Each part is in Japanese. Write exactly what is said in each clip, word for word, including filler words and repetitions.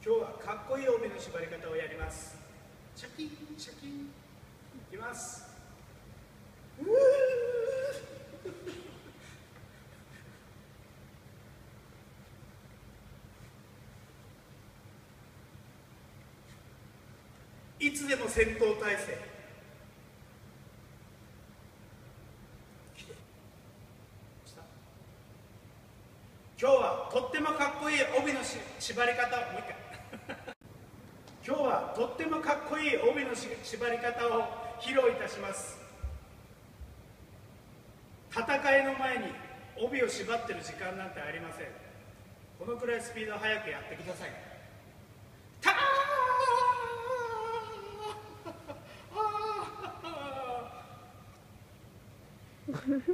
今日はかっこいい帯の縛り方をやります。シャキンシャキンいきます。うーいつでも戦闘態勢。今日はとってもかっこいい帯のし縛り方をもう一回今日はとってもかっこいい帯のし縛り方を披露いたします。戦いの前に帯を縛ってる時間なんてありません。このくらいスピード速くやってください。たー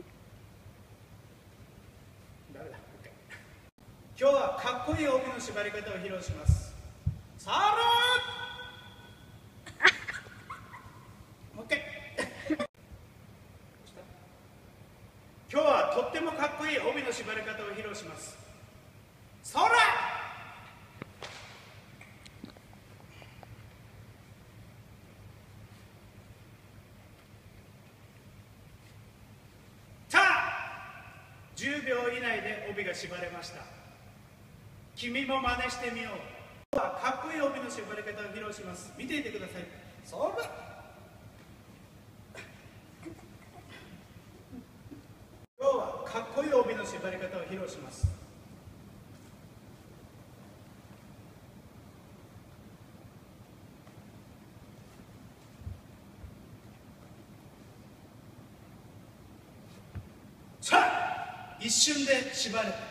今日はかっこいい帯の縛り方を披露します。さらもう一回今日はとってもかっこいい帯の縛り方を披露します。そらさあじゅうびょう以内で帯が縛れました。君も真似してみよう。今日はかっこいい帯の縛り方を披露します。見ていてください。そら今日はかっこいい帯の縛り方を披露します。さあ一瞬で縛れた。